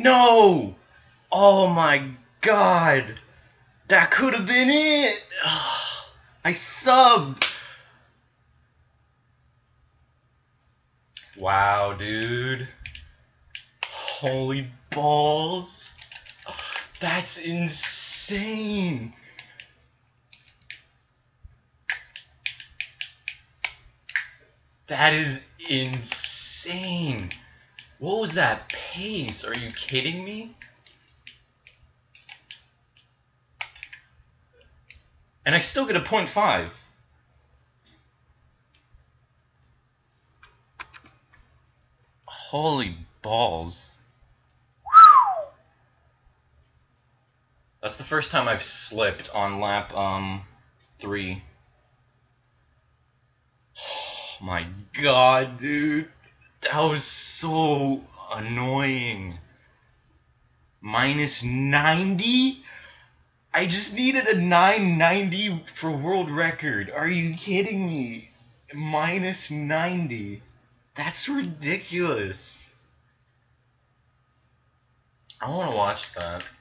No! Oh my god! That could have been it! I subbed! Wow, dude. Holy balls. That's insane. That is insane. What was that pace? Are you kidding me? And I still get a 0.5. Holy balls. That's the first time I've slipped on lap 3. Oh my god, dude. That was so annoying. Minus 90? I just needed a 990 for world record. Are you kidding me? Minus 90. That's ridiculous. I want to watch that.